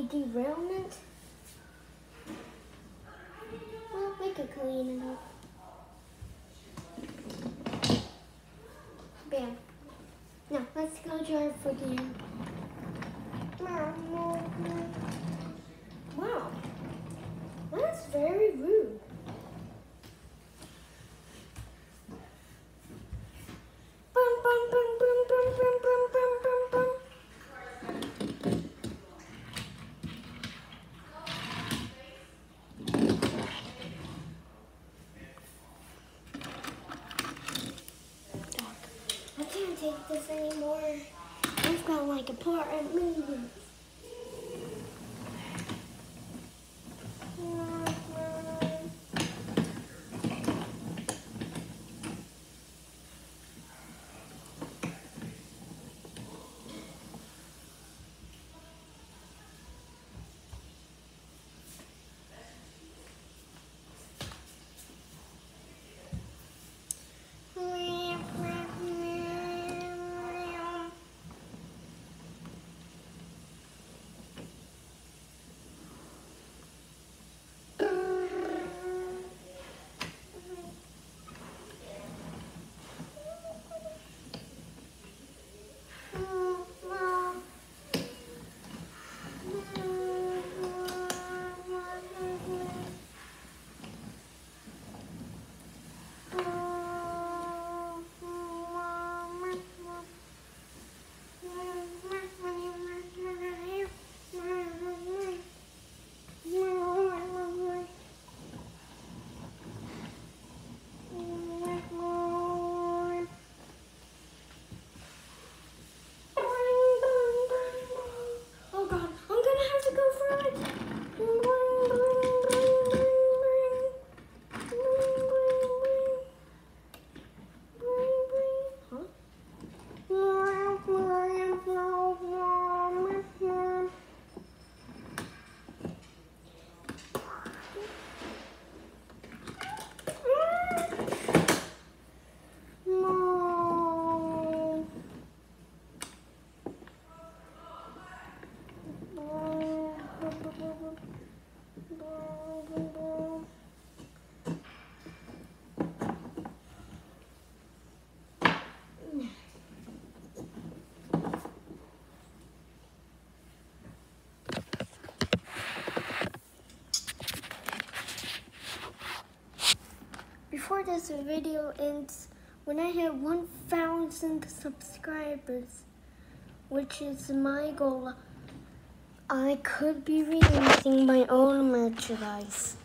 derailment. Well, we could clean it up. Bam. Now, let's go jar for the Wow. That's very rude. Bum, bum, bum, bum, bum, bum, bum, bum, bum, bum. I can't take this anymore. I've got like important meetings. Before this video ends, when I hit 1,000 subscribers, which is my goal, I could be releasing my own merchandise.